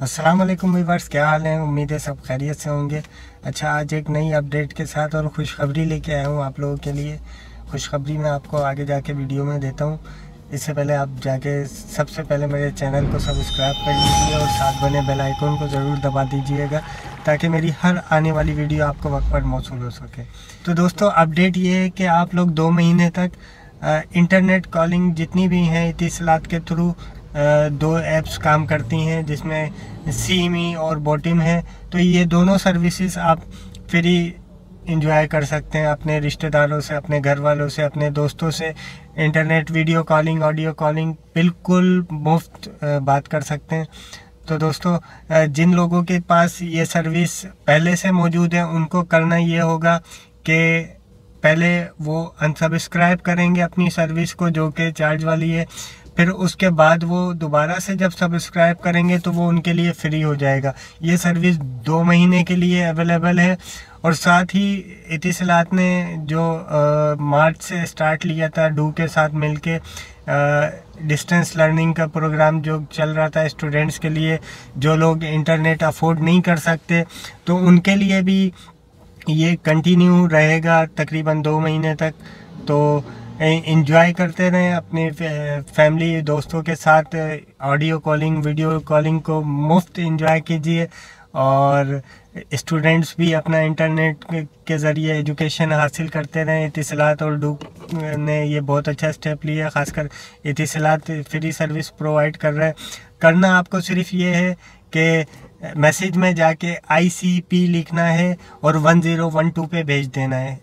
अस्सलाम वालेकुम व्यूअर्स, क्या हाल है। उम्मीद है सब खैरियत से होंगे। अच्छा, आज एक नई अपडेट के साथ और खुशखबरी लेके आया हूँ आप लोगों के लिए। खुशखबरी मैं आपको आगे जाके वीडियो में देता हूँ। इससे पहले आप जाके सबसे पहले मेरे चैनल को सब्सक्राइब कर लीजिए और साथ बने बेल आइकन को ज़रूर दबा दीजिएगा ताकि मेरी हर आने वाली वीडियो आपको वक्त पर मौसूल हो सके। तो दोस्तों, अपडेट ये है कि आप लोग 2 महीने तक इंटरनेट कॉलिंग जितनी भी हैं इतिसलात के थ्रू 2 ऐप्स काम करती हैं, जिसमें सीमी और बोटिम है। तो ये दोनों सर्विसेज आप फ्री इंजॉय कर सकते हैं अपने रिश्तेदारों से, अपने घर वालों से, अपने दोस्तों से। Internet video calling, audio calling बिल्कुल मुफ्त बात कर सकते हैं। तो दोस्तों, जिन लोगों के पास ये सर्विस पहले से मौजूद है उनको करना ये होगा कि पहले वो अनसब्सक्राइब करेंगे अपनी सर्विस को जो कि चार्ज वाली है। फिर उसके बाद वो दोबारा से जब सब्सक्राइब करेंगे तो वो उनके लिए फ्री हो जाएगा। ये सर्विस 2 महीने के लिए अवेलेबल है। और साथ ही इतिसलात ने जो मार्च से स्टार्ट लिया था डू के साथ मिलके डिस्टेंस लर्निंग का प्रोग्राम जो चल रहा था स्टूडेंट्स के लिए, जो लोग इंटरनेट अफोर्ड नहीं कर सकते, तो उनके लिए भी ये कंटिन्यू रहेगा तकरीबन 2 महीने तक। तो एंजॉय करते रहें अपने फैमिली दोस्तों के साथ। ऑडियो कॉलिंग, वीडियो कॉलिंग को मुफ्त एंजॉय कीजिए। और स्टूडेंट्स भी अपना इंटरनेट के ज़रिए एजुकेशन हासिल करते रहें। इतिसलात और डू ने ये बहुत अच्छा स्टेप लिया, खासकर इतिसलात फ्री सर्विस प्रोवाइड कर रहा है। करना आपको सिर्फ ये है कि मैसेज में जाके ICP लिखना है और 1012 पे भेज देना है।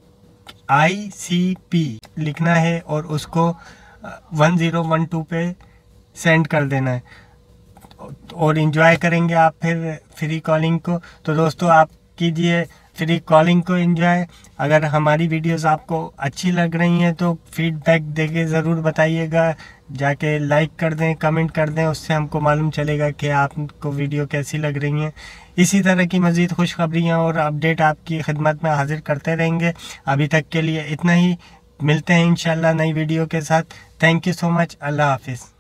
ICP लिखना है और उसको 1012 पे सेंड कर देना है और एंजॉय करेंगे आप फिर फ्री कॉलिंग को। तो दोस्तों, आप कीजिए फ्री कॉलिंग को एंजॉय। अगर हमारी वीडियोस आपको अच्छी लग रही हैं तो फीडबैक देके ज़रूर बताइएगा। जाके लाइक कर दें, कमेंट कर दें, उससे हमको मालूम चलेगा कि आपको वीडियो कैसी लग रही हैं। इसी तरह की मज़ीद खुशखबरियाँ और अपडेट आपकी खिदमत में हाजिर करते रहेंगे। अभी तक के लिए इतना ही। मिलते हैं इंशाल्लाह नई वीडियो के साथ। Thank you so much. अल्लाह हाफिज़।